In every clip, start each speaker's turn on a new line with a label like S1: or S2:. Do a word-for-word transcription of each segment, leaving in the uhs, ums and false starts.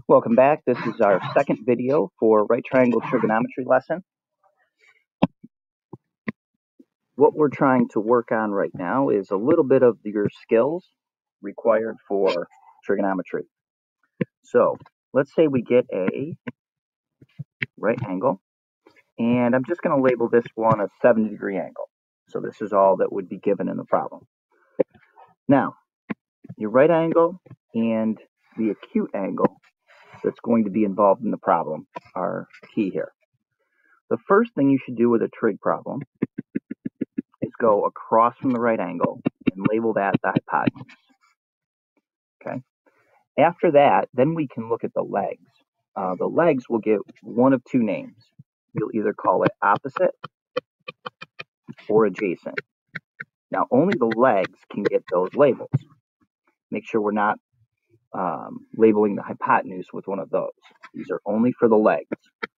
S1: Welcome back. This is our second video for right triangle trigonometry lesson. What we're trying to work on right now is a little bit of your skills required for trigonometry. So let's say we get a right angle, and I'm just going to label this one a seventy degree angle. So this is all that would be given in the problem. Now, your right angle and the acute angle that's going to be involved in the problem are key here. The first thing you should do with a trig problem is go across from the right angle and label that the hypotenuse. Okay. After that, then we can look at the legs. Uh, the legs will get one of two names. You'll either call it opposite or adjacent. Now, only the legs can get those labels. Make sure we're not um, labeling the hypotenuse with one of those. These are only for the legs.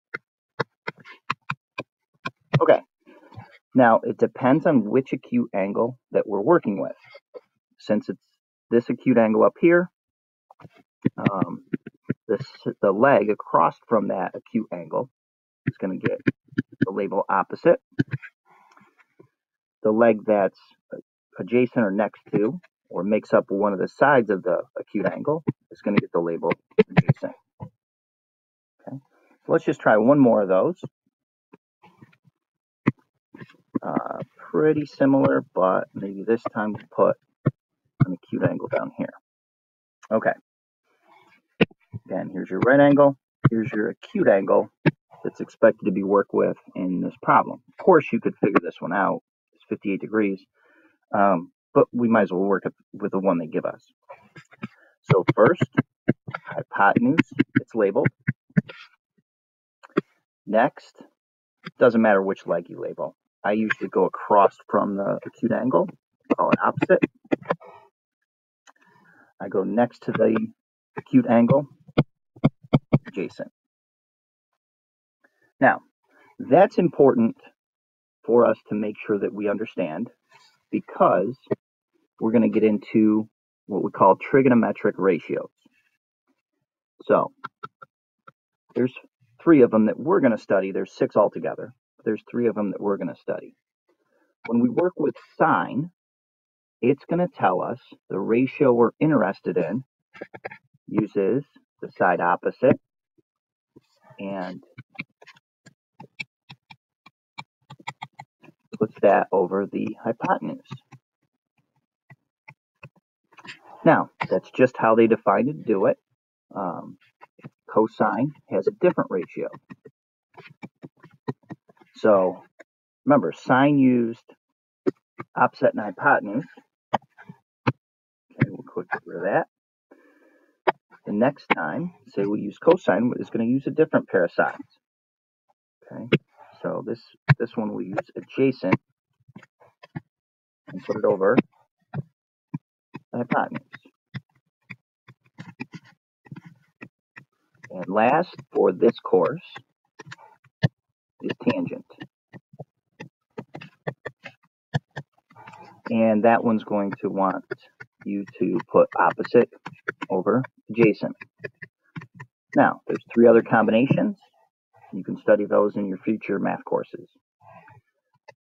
S1: Okay. Now, it depends on which acute angle that we're working with. Since it's this acute angle up here, um, this, the leg across from that acute angle is going to get the label opposite. The leg that's adjacent or next to, or makes up one of the sides of the acute angle, is going to get the label adjacent. Okay, so let's just try one more of those. Uh, pretty similar, but maybe this time we put an acute angle down here. Okay. Again, here's your right angle. Here's your acute angle that's expected to be worked with in this problem. Of course, you could figure this one out. It's fifty-eight degrees, um, but we might as well work with the one they give us. So first, hypotenuse, it's labeled. Next, doesn't matter which leg you label. I usually go across from the acute angle, call it opposite. I go next to the acute angle, adjacent. Now, that's important for us to make sure that we understand, because we're going to get into what we call trigonometric ratios. So there's three of them that we're going to study. There's six altogether. There's three of them that we're going to study. When we work with sine, it's going to tell us the ratio we're interested in uses the side opposite and puts that over the hypotenuse. Now, that's just how they defined it to do it. Um, cosine has a different ratio. So remember, sine used opposite and hypotenuse. Okay, we'll quick get rid of that. The next time, say we use cosine, is going to use a different pair of sides. Okay, so this this one we use adjacent and put it over the hypotenuse. And last, for this course, is tangent. And that one's going to want you to put opposite over adjacent. Now, there's three other combinations. You can study those in your future math courses.